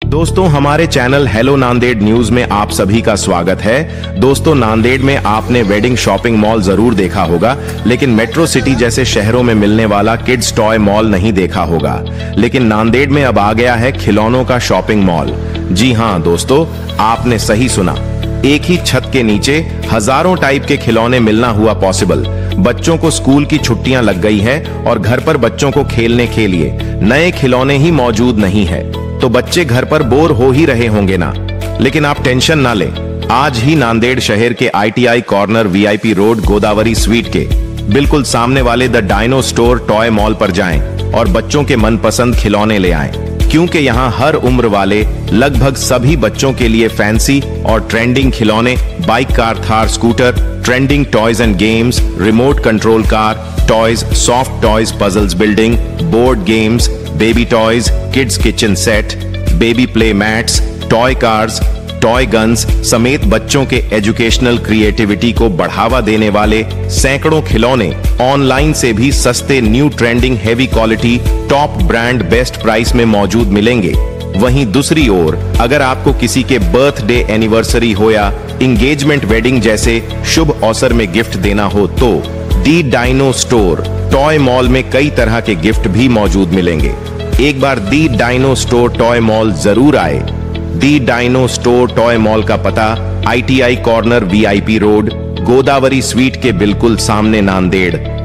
दोस्तों हमारे channel hello Nanded news में आप सभी का स्वागत है। दोस्तों नांदेड़ में आपने वेडिंग शॉपिंग मॉल जरूर देखा होगा, लेकिन मेट्रो सिटी जैसे शहरों में मिलने वाला किड्स टॉय मॉल नहीं देखा होगा। लेकिन नांदेड़ में अब आ गया है खिलौनों का शॉपिंग मॉल। जी हाँ दोस्तों, आपने सही सुना। एक ही छत के नीचे हजारों टाइप के खिलौने मिलना हुआ पॉसिबल। बच्चों को स्कूल की छुट्टियां लग गई है और घर पर बच्चों को खेलने के लिए नए खिलौने ही मौजूद नहीं है, तो बच्चे घर पर बोर हो ही रहे होंगे ना। लेकिन आप टेंशन ना लें, आज ही नांदेड़ शहर के ITI corner VIP road Godavari sweet के बिल्कुल सामने वाले the Dino store toy mall पर जाएं और बच्चों के मनपसंद खिलौने ले आएं, क्योंकि यहाँ हर उम्र वाले लगभग सभी बच्चों के लिए फैंसी और ट्रेंडिंग खिलौने, bike, car, Thar, scooter, trending toys and games, remote control car, toys, soft toys, puzzles, building, board games, baby toys, kids kitchen set, baby play mats, toy cars, toy guns समेत बच्चों के educational creativity को बढ़ावा देने वाले सैकड़ों खिलौने online से भी सस्ते, new trending, heavy quality, top brand, best price में मौजूद मिलेंगे। वहीं दूसरी ओर अगर आपको किसी के बर्थडे, एनिवर्सरी हो या इंगेजमेंट, वेडिंग जैसे शुभ अवसर में गिफ्ट देना हो तो the Dino store toy mall में कई तरह के गिफ्ट भी मौजूद मिलेंगे। एक बार the Dino store toy mall जरूर आए। The Dino store toy mall का पता ITI corner VIP road Godavari sweet के बिल्कुल सामने, नांदेड़।